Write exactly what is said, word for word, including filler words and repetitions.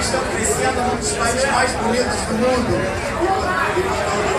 estão crescendo num dos países mais bonitos do mundo.